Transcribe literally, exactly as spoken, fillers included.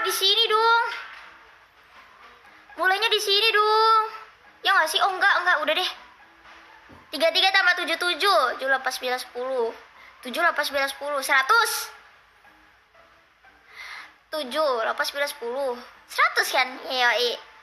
di sini dong. Mulainya di sini dong. Ya nggak sih? Oh enggak, enggak, udah deh. tiga puluh tiga tambah tujuh puluh tujuh. tujuh, delapan, sembilan, sepuluh. tujuh, delapan, sembilan, sepuluh. seratus. tujuh, delapan, sembilan, sepuluh. seratus kan? Iya, iya.